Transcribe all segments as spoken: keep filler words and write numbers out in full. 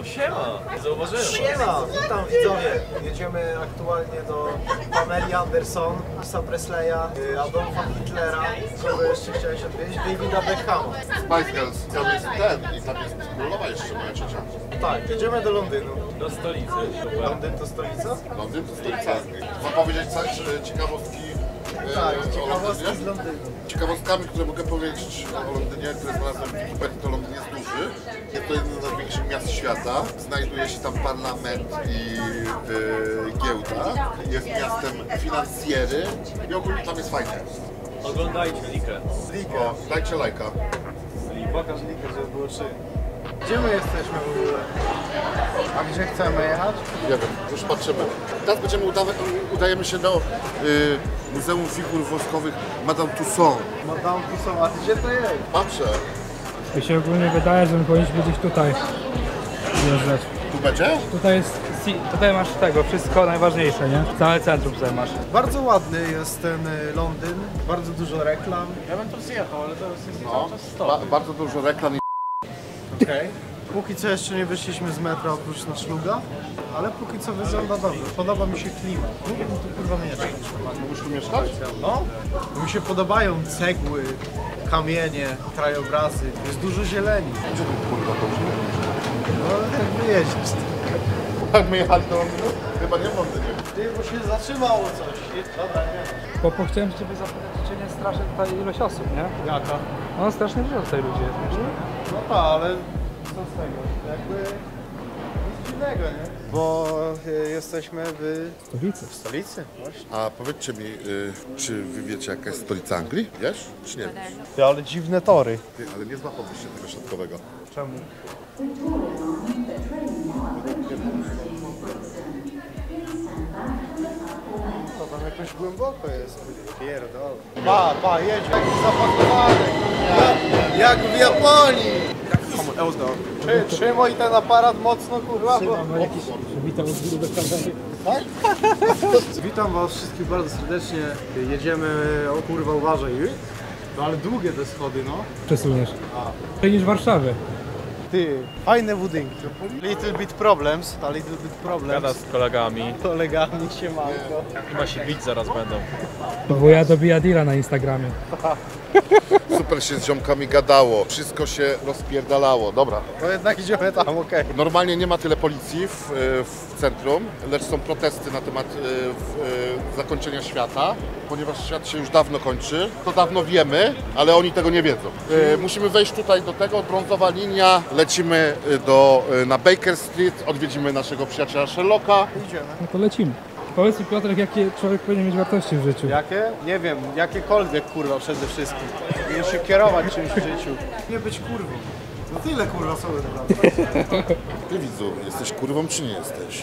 Siema, nie zauważyłem. Siema, witam widzowie. Jedziemy aktualnie do Pameli Anderson, Elvisa Presleya, Adolfa Hitlera, kogo jeszcze chciałeś odwiedzić? Davida Beckhama. Spice Girls, tam jest ten i tam jest królowa jeszcze moja ciocia. Tak, jedziemy do Londynu. Do stolicy. Londyn to stolica? Londyn to stolica. Mam powiedzieć coś, że ciekawostki e, Tak, o ciekawostki Londynie? z Londynu. Ciekawostkami, które mogę powiedzieć o Londynie, które znalazłem w Wikipedii, to Londyn jest duży. Jest to jedno z największych miast świata. Znajduje się tam parlament i e, giełda. Jest miastem finansjery i ogólnie tam jest fajnie. Oglądajcie Likę. Likę. O, dajcie lajka. Pokaż Likę, żeby było trzy. Gdzie my jesteśmy w ogóle? A gdzie chcemy jechać? Nie wiem, już patrzymy. Teraz będziemy udawać, udajemy się do y, Muzeum Figur Woskowych Madame Tussauds. Madame Tussauds, a gdzie to jest? Patrzę. Mi się ogólnie wydaje, że my powinniśmy gdzieś tutaj wjeżdżać. Tu będzie? Tutaj jest, tutaj masz tego, wszystko najważniejsze, nie? Całe centrum tutaj masz. Bardzo ładny jest ten y, Londyn, bardzo dużo reklam. Ja bym tu zjechał, ale to jest No, cały czas stop. ba bardzo dużo reklam i Okej. Póki co jeszcze nie wyszliśmy z metra oprócz na szluga, ale póki co wygląda dobrze. Podoba mi się klimat. Mógłbym tu kurwa mieszkać. Musisz tu mieszkać? No, bo mi się podobają cegły, kamienie, krajobrazy. Jest dużo zieleni. Gdzie tu kurwa to już? No ale tak wyjeździć. Jak my jechali do Londynu? Chyba nie w Londynie. Ty, bo się zatrzymało coś. Dobra, nie. Bo, bo chciałem Ciebie zapytać, czy nie straszy tutaj ilość osób, nie? Jaka? No strasznie dużo tutaj ludzi jest, myślę. No tak, ale co z tego? Jakby nic dziwnego, nie? Bo y, jesteśmy w Stolicy. stolicy, właśnie. A powiedzcie mi, y, czy wy wiecie jaka jest stolica Anglii? Wiesz? Czy nie wiesz? Ty, ale dziwne tory. Ty, ale nie złapałbyś się tego środkowego. Czemu? No tam jakoś głęboko jest. Pierdol. Pa, pa, jedzie. Jak zapakowany. Jak, jak w Japonii. Trzy, trzymaj ten aparat mocno, kurwa. Bo... Witam od góry do kamery. Witam was wszystkich bardzo serdecznie. Jedziemy, o kurwa, uważaj. No ale długie te schody, no. Przesuniesz. Lepiej niż Warszawy. Ty, fajne budynki. Little bit problems, a little bit problems. Gada z kolegami. Kolegami się manko. Chyba się bić zaraz będą. Bo ja dobija deala na Instagramie. Super się z ziomkami gadało, wszystko się rozpierdalało. Dobra. No jednak idziemy tam, okej. Normalnie nie ma tyle policji w, w centrum, lecz są protesty na temat e, w, e, zakończenia świata, ponieważ świat się już dawno kończy. To dawno wiemy, ale oni tego nie wiedzą. E, musimy wejść tutaj do tego, brązowa linia, lecimy do, na Baker Street, odwiedzimy naszego przyjaciela Sherlocka. Idziemy. No to lecimy. Powiedz mi, Piotrek, jakie człowiek powinien mieć wartości w życiu? Jakie? Nie wiem, jakiekolwiek kurwa przede wszystkim. Nie się kierować czymś w życiu. Nie być kurwą. No tyle kurwa są naprawdę. Ty widzu, jesteś kurwą czy nie jesteś?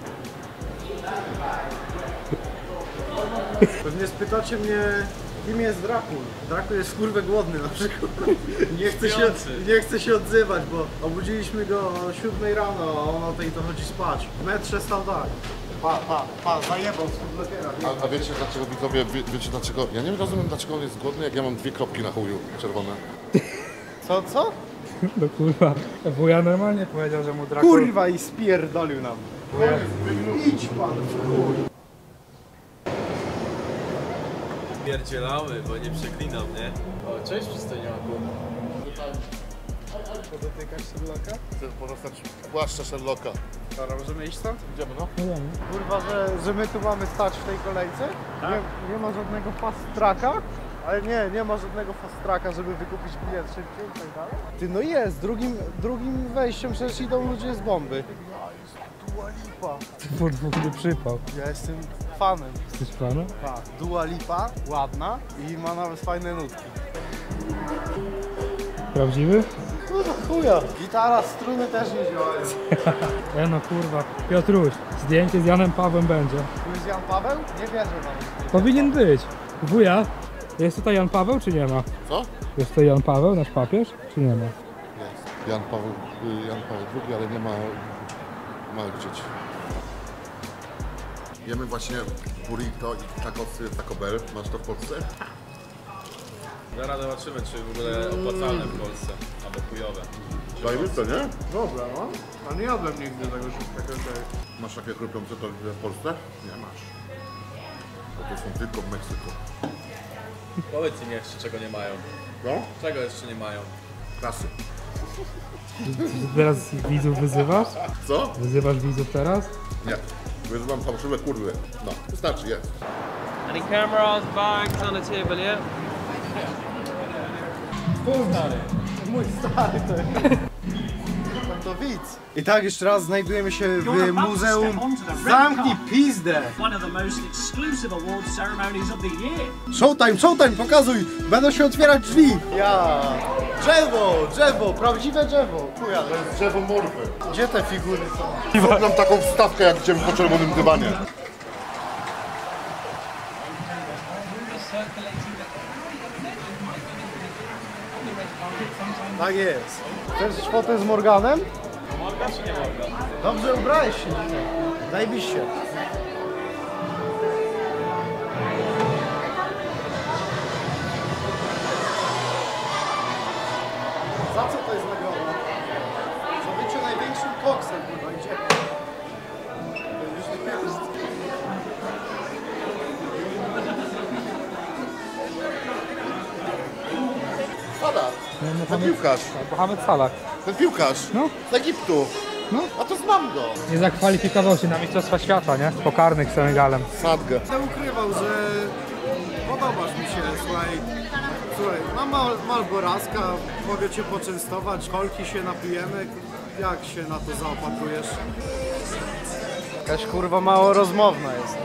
Pewnie spytacie mnie, kim jest Drakul. Drakul jest kurwę głodny na przykład. Nie chce się, nie chce się odzywać, bo obudziliśmy go o siódmej rano, a on o tej to chodzi spać. W metrze stał tak. Pa, pa, pa, zajebał z lepiera. A, a wiecie dlaczego widzowie, wie, wiecie dlaczego? Ja nie rozumiem dlaczego on jest głodny, jak ja mam dwie kropki na chuju czerwone. Co, co? No kurwa, wuja normalnie powiedział, że mu Drakul... Kurwa i spierdolił nam. Idź pan. Pierdzielamy, bo nie przeklinam, nie? O, cześć przystojniaku. Podotykasz Sherlocka? Chcę pozostać płaszcza Sherlocka. Dobra, możemy iść stąd? Idziemy no. Kurwa, że, że my tu mamy stać w tej kolejce? Nie, nie ma żadnego fast tracka? Ale nie, nie ma żadnego fast tracka, żeby wykupić bilet szybciej i tak dalej. Ty, no jest, drugim, drugim wejściem przecież idą ludzie z bomby. Dua Lipa. Podwójny przypał. Ja jestem fanem. Jesteś fanem? Tak, Dua Lipa, ładna i ma nawet fajne nutki. Prawdziwy? No to chuja. Gitara, struny też nie działają. E no kurwa, Piotruś, zdjęcie z Janem Pawłem będzie. Tu jest Jan Paweł? Nie wierzę wam. Powinien być. Wuja, jest tutaj Jan Paweł czy nie ma? Co? Jest tutaj Jan Paweł, nasz papież, czy nie ma? Jest. Jan Paweł, y, Jan Paweł drugi, ale nie ma małych dzieci. Jemy właśnie burrito i tacosy Taco Bell. Masz to w Polsce? Zaraz zobaczymy, czy w ogóle opłacalne w Polsce, albo chujowe. Zajebiste, nie? Dobra, no. A nie jadłem nigdy tego takiego. Masz takie krupiące to w Polsce? Nie masz. Bo to są tylko w Meksyku. Powiedz im jeszcze, czego nie mają. No? Czego jeszcze nie mają? Kasy. Teraz widzów wyzywasz? Co? Wyzywasz widzów teraz? Nie. Wyzywam fałszywe kurwy. No, wystarczy, jest. Any cameras, bags on the table, yeah? Mój stary to jest. To widz. I tak jeszcze raz znajdujemy się w Muzeum. Zamknij pizdę! One of the most exclusive awards ceremonies of the year. Showtime, showtime, pokazuj! Będą się otwierać drzwi! Ja! Drzewo, drzewo, prawdziwe drzewo! Chuja, To jest drzewo morwy. gdzie te figury są? Zrób nam taką wstawkę, jak idziemy po czerwonym dywanie. Tak jest. Chcesz fotę z Morganem? Morgan czy nie Morgan? Dobrze ubrałeś się dzisiaj. Zajebiście. Za co to jest nagroda? Za bycie największym koksem chyba. Gdzie? Salah, No, ten Mohamed, piłkarz. Mohamed Salah. Ten piłkarz. No. Z Egiptu. No. A to znam go. Nie zakwalifikował się na Mistrzostwa Świata, nie? Pokarnych z Senegalem. Sadgę. Będę ukrywał, że podobasz mi się, słuchaj. Słuchaj, mam mal, malboraska, mogę cię poczęstować, kolki się napijemy. Jak się na to zaopatrujesz? Jakaś kurwa mało rozmowna jest.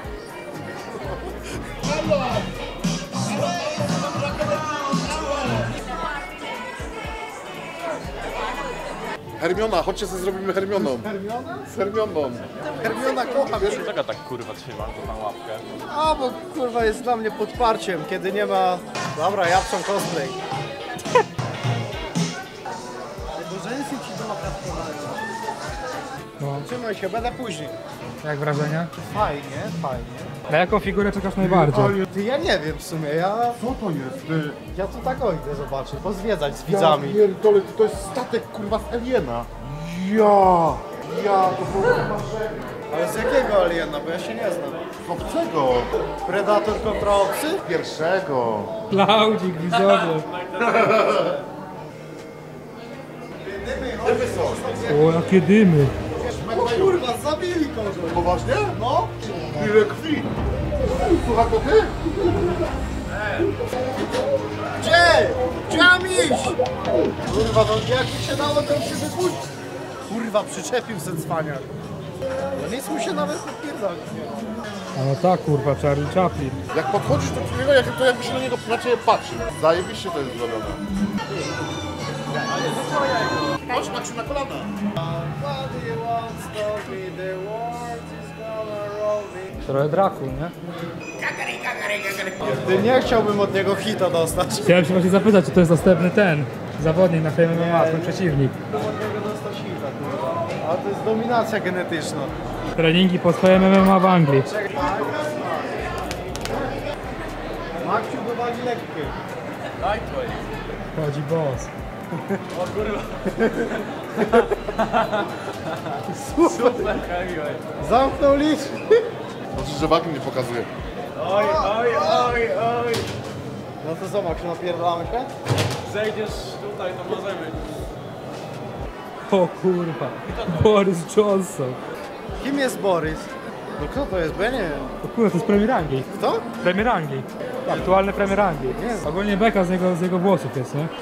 Hermiona, chodźcie sobie zrobimy Hermioną. Hermiona? Z Hermioną. Hermiona kocha mnie. Czego tak kurwa trzymasz go na łapkę? A, bo kurwa jest dla mnie podparciem, kiedy nie ma... Dobra, Japson cosplay. Bo rzęsy ci do naprawkowania. No. Trzymaj się, będę później. Jak wrażenia? Fajnie, fajnie. Na jaką figurę czekasz najbardziej? Ty, ja nie wiem w sumie, ja... Co to jest? Ty? Ja tu tak o idę zobaczyć, pozwiedzać z Ja widzami. pierdolę, to jest statek kurwa z Aliena. Ja, ja, to było marzenie. Ale z jakiego aliena, bo ja się nie znam. Obcego. Predator kontra obcy? Pierwszego. Klaudzik, widzowie. O, jakie dymy. O kurwa, zabili kogoś. Poważnie? No? Ile krwi. Słuchaj, to ty? Gdzie? Gdzie mam iść? Kurwa, no jak mi się dało, to się wypuścić. Kurwa, przyczepił se cwaniak. No nic mu się nawet odpierdolić. A no tak, kurwa, Charlie Chaplin. Jak podchodzisz do niego, jak, to jakby się na niego na ciebie patrzy. Zajebiście to jest zrobione. Chodź, Maksiu, na kolana. Nobody wants to be the world is gonna roll me. Trochę Dracul, nie? Ty, nie chciałbym od niego hita dostać. Chciałem się właśnie zapytać, czy to jest następny ten zawodnik na Fame M M A, ten przeciwnik. Chciałbym od niego dostać hita, kurwa. A to jest dominacja genetyczna. Treningi pod Fame M M A w Anglii. Maksiu do wagi lekkiej. Lightweight. Chodzi boss. O kurwa. Super heavyweight. Zamknął liczb. Znaczy, że wagi nie pokazuje. Oj, oj, oj, oj. No to co, Maksiu, napierdalamy się? Zejdziesz tutaj, to możemy. O kurwa, Boris Johnson. Kim jest Borys? No kto to jest? Bo ja nie wiem. O kurwa, to jest premier Anglii. Kto? Premier Anglii. Aktualny premier Anglii. Nie. Ogólnie beka z jego, z jego włosów jest, nie?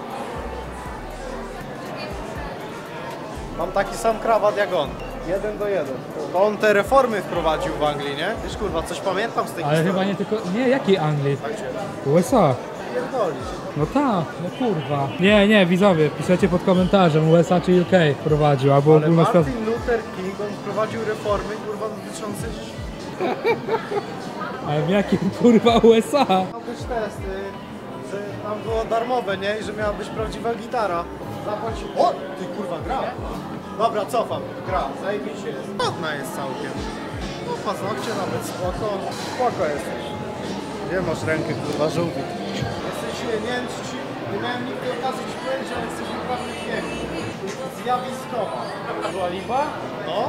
Mam taki sam krawat jak on. Jeden do jeden. To on te reformy wprowadził w Anglii, nie? Wiesz, kurwa, coś pamiętam z tej Ale historii. chyba nie tylko... Nie, jakiej Anglii? Tak się U S A. pierdolisz. No tak, no kurwa. Nie, nie, widzowie, piszecie pod komentarzem U S A czy U K prowadził, albo Ale ogólnoświat... Martin Luther King, on wprowadził reformy, kurwa, dotyczące... Ale w jakim kurwa U S A? Miał być testy, że tam było darmowe, nie? I że miała być prawdziwa gitara. Zapłaci... O! Ty kurwa, gra! Dobra, cofam. Gra, zajebiście jest. Ładna jest całkiem. No paznokcie nawet spoko. Spoko jesteś. Gdzie masz rękę, kurwa, żółwik? Jesteś, nie wiem, czy ci, nie miałem nigdy okazji ci powiedzieć, ale jesteś naprawdę piękny. Zjawiskowa. Była lipa? No.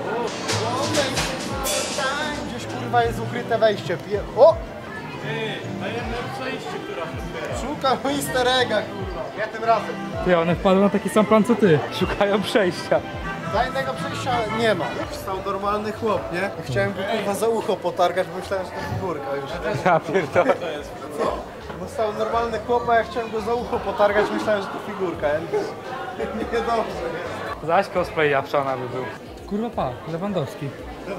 Gdzieś, kurwa, jest ukryte wejście. Pie... O! Tajemne przejście, która otwiera. Szukam easter egga, kurwa. Ja tym razem. Ty, one wpadły na taki sam plan co ty. Szukają przejścia. Tajnego przejścia nie ma. Stał normalny chłop, nie? Chciałem go, kurwa, za ucho potargać, bo myślałem, że to figurka już. Ja pierdolę. No stał normalny chłop, a ja chciałem go za ucho potargać, myślałem, że to figurka. Ja nie, nie dobrze, nie? Zaś cosplay Japszana by był. Kurwa pa, Lewandowski.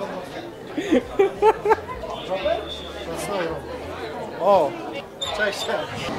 O! Cześć, cześć.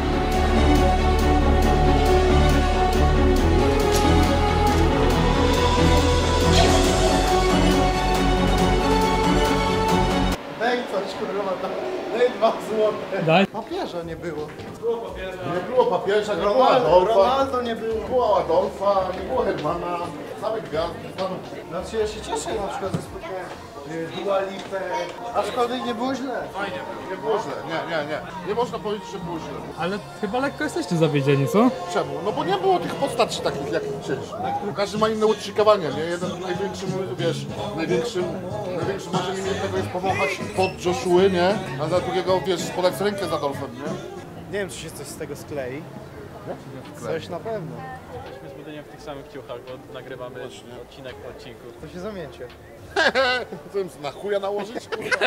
Daj coś, kurwa, daj dwa złote. Daj. Papieża nie było. Nie było papieża, nie było Ronaldo, Adolfa, Ronaldo nie było. nie było Adolfa, nie było Hermana, same gwiazdy, same... Znaczy ja się cieszę na przykład, że spotkałem y, Dua Lipę, aczkolwiek nie było źle. Nie było źle, nie, nie, nie. Nie można powiedzieć, że było źle. Ale chyba lekko jesteście zawiedzieni, co? Czemu? No bo nie było tych postaci takich, jak chcieliśmy. Każdy ma inne oczekiwania, nie? Jeden największym, wiesz, największym, największym marzeniem jednego jest powąchać pod Joshua, nie? A dla drugiego, wiesz, podać rękę z Adolfem, nie? Nie wiem, czy się coś z tego sklei. Coś na pewno. Jesteśmy z budyniem w tych samych ciuchach, bo nagrywamy odcinek po odcinku. To się zamieńcie. Co im na chuja nałożyć, kurwa?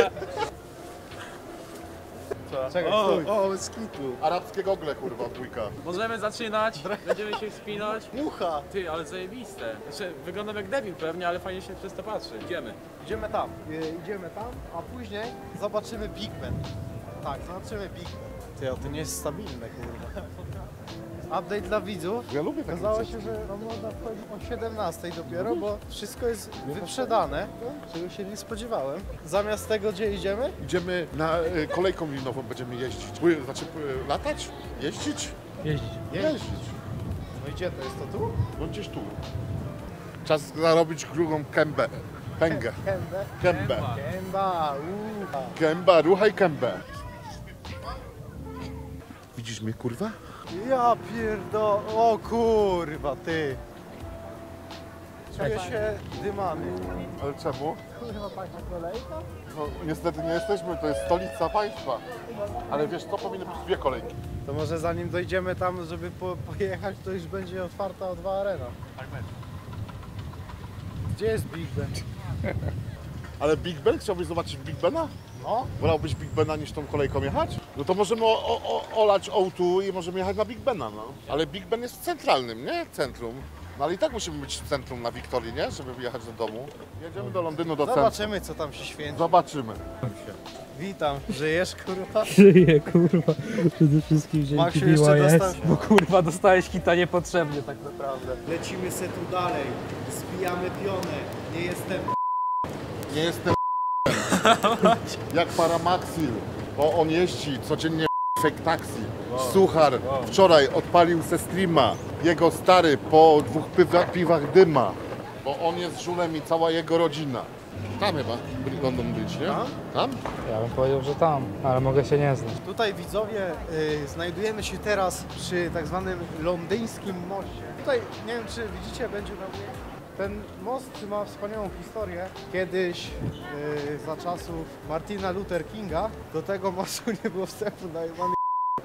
Czekaj, O, stój. O, skitu. Arabskie gogle, kurwa, dwójka. Możemy zaczynać, będziemy się wspinać. Mucha! Ty, ale zajebiste. Znaczy, wyglądam jak debil pewnie, ale fajnie się przez to patrzy. Idziemy. Idziemy tam. Y, idziemy tam, a później zobaczymy Big Ben. Tak, zobaczymy Big Ben. Ty, a to nie jest stabilne, kurwa. Update dla widzów. Ja lubię takie Okazało rzeczy. się, że no, można wchodzić o siedemnastej dopiero, bo wszystko jest wyprzedane, czego się nie spodziewałem. Zamiast tego, gdzie idziemy? Idziemy na y, kolejką linową, będziemy jeździć. Pły, znaczy y, latać? Jeździć? Jeździć. Jeździć. No i gdzie to jest to tu? No gdzieś tu. Czas zarobić drugą kębę. Pęgę. Kębę. Kębę. Kęba, uuu. Kęba, ruchaj kębę. Widzisz mnie, kurwa? Ja pierdo... O kurwa, ty. Czuję się dymany. Ale czemu? Kurwa, taka kolejka? No niestety nie jesteśmy, to jest stolica państwa. Ale wiesz co, powinny być dwie kolejki. To może zanim dojdziemy tam, żeby po, pojechać, to już będzie otwarta O dwa Arena. Tak będzie. Gdzie jest Big Ben? Ale Big Ben? Chciałbyś zobaczyć Big Bena? No. Wolałbyś Big Bena niż tą kolejką jechać? No to możemy o, o, o, olać O dwa i możemy jechać na Big Bena, no. Ale Big Ben jest w centralnym, nie? Centrum. No ale i tak musimy być w centrum na Wiktorii, nie? Żeby wyjechać do domu. Jedziemy do Londynu, do centrum. Zobaczymy, co tam się święci. Zobaczymy. Witam. Żyjesz, kurwa? Żyje, kurwa. Przede wszystkim dzięki Maksiu B Y S. jeszcze dostał- Bo kurwa dostałeś hita niepotrzebnie tak naprawdę. Lecimy se tu dalej. Zbijamy pionę. Nie jestem... Nie jestem jak Paramaxil, bo on jeździ codziennie fake taxi. Suchar wczoraj odpalił se streama. Jego stary po dwóch piwa, piwach dyma. Bo on jest żulem i cała jego rodzina. Tam chyba byli będą być, nie? Tam? Tam? Ja bym powiedział, że tam, ale mogę się nie znać. Tutaj, widzowie, y, znajdujemy się teraz przy tak zwanym londyńskim moście. Tutaj, nie wiem, czy widzicie, będzie na mnie. Ten most ma wspaniałą historię. Kiedyś, y, za czasów Martina Luther Kinga, do tego mostu nie było wstępu na jebany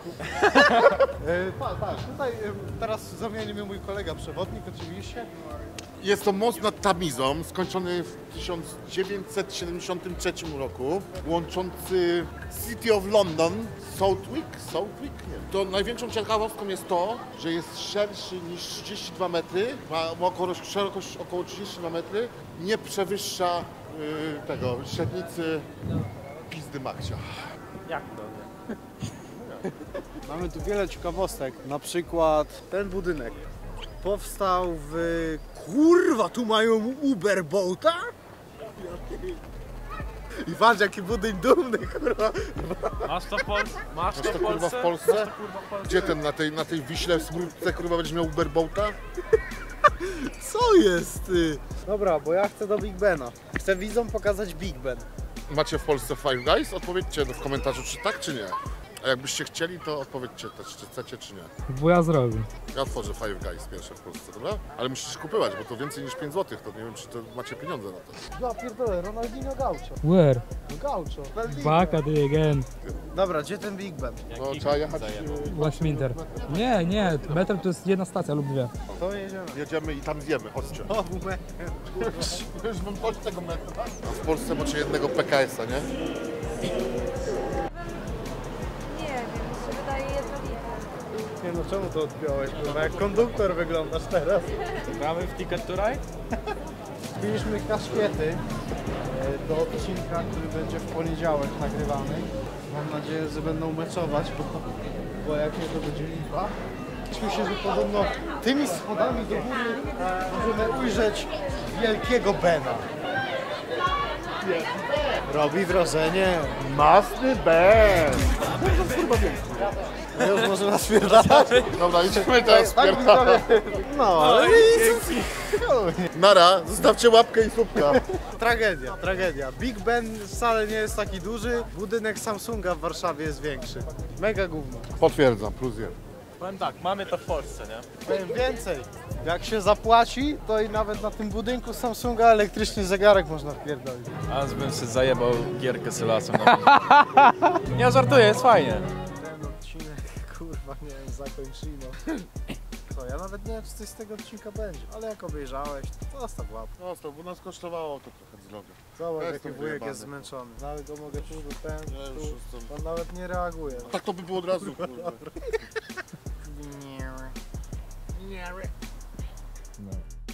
y, Tak, tak. Tutaj y, teraz zamieni mnie mój kolega przewodnik oczywiście. Jest to most nad Tamizą, skończony w tysiąc dziewięćset siedemdziesiątym trzecim roku, łączący City of London, Southwick, Southwick? Nie. To największą ciekawostką jest to, że jest szerszy niż trzydzieści dwa metry, ma ma około, szerokość około trzydzieści dwa metry, nie przewyższa y, tego, średnicy pizdy Maksia. Jak to? Mamy tu wiele ciekawostek, na przykład ten budynek powstał w... Kurwa, tu mają Uber Boata? I patrz, jaki budyń dumny, kurwa. Masz to w Polsce? Masz Masz to to w kurwa w Polsce? Polsce? Masz to kurwa w Polsce? Gdzie ten, na tej, na tej Wiśle w Smródce, kurwa, będziesz miał Uberboata? Co jest, ty? Dobra, bo ja chcę do Big Bena. Chcę widzom pokazać Big Ben. macie w Polsce Five Guys? Odpowiedzcie w komentarzu, czy tak, czy nie. A jakbyście chcieli, to odpowiedzcie też, czy chcecie, czy nie. Wuja zrobi. Ja otworzę Five Guys pierwsze w Polsce, dobra? Ale musisz kupować, bo to więcej niż pięć złotych, to nie wiem, czy to macie pieniądze na to. Ja pierdolę, Ronaldinho Gaucho. Where? Gaucho. Back at it again. Dobra, gdzie ten Big Ben? No, trzeba jechać... Westminster. Nie, nie, metro to jest jedna stacja lub dwie. To jedziemy. Jedziemy i tam zjemy, chodźcie. O, me. Już bym chodź tego metra. A w Polsce macie jednego P K S-a, nie? Nie wiem, mi się wydaje jednolite. Nie no, czemu to odpiąłeś? Kurwa, jak konduktor wyglądasz teraz. Gramy w Ticket to Ride? Kupiliśmy kaszkiety e, do odcinka, który będzie w poniedziałek nagrywany. Mam nadzieję, że będą meczować, bo, bo jak nie, to będzie lipa. Myślę, że podobno tymi schodami do góry możemy ujrzeć wielkiego Bena. Robi wrażenie. Masny Ben. Już może nas spierdalać? Dobra, idziemy teraz Tak, spierdalać. no, ale Nara, zostawcie łapkę i słupka. tragedia, tragedia. Big Ben wcale nie jest taki duży. Budynek Samsunga w Warszawie jest większy. Mega gówno. Potwierdzam, plus jeden. Powiem tak, mamy to w Polsce, nie? Powiem więcej. Jak się zapłaci, to i nawet na tym budynku Samsunga elektryczny zegarek można wpierdolić. A bym sobie zajebał gierkę z lasem. Nie, żartuję, jest fajnie. Ten odcinek, kurwa, nie wiem, zakończymy. Co, ja nawet nie wiem, czy coś z tego odcinka będzie. Ale jak obejrzałeś, to zostaw łapkę. No, bo nas kosztowało to trochę z logo. Zobacz, Ja jaki jestem wujek wyjebany. jest zmęczony. Nawet go mogę tu, do ten, Ja już tu. jestem... On nawet nie reaguje. Tak to by było od razu, kurwa. Nie. Nie.